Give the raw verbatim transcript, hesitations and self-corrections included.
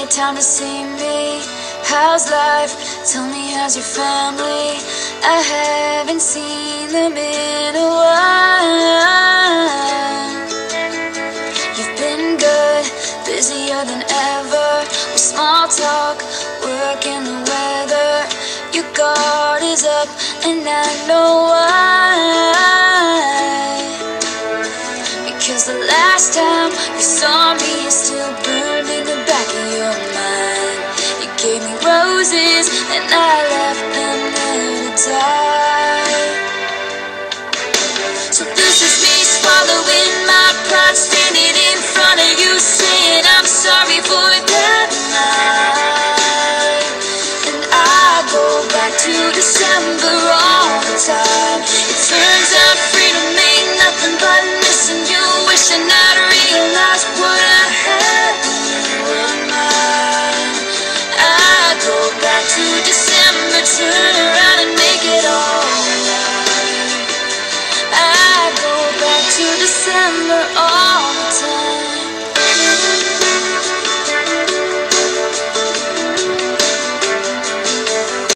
made time to see me. How's life? Tell me, how's your family? I haven't seen them in a while. You've been good, busier than ever, with small talk, work and the weather. Your guard is up and I know why. Because the last time you saw me, it's still burned in the back of your mind. You gave me roses and I left them there to die. So this is me swallowing my pride, standing in front of you saying I'm sorry for that night. And I go back to December all the time. It turns out freedom ain't nothing but missing you, wishing I'd realized what I had when you were mine. I go back to December, turn around and make it all right. I go back to December all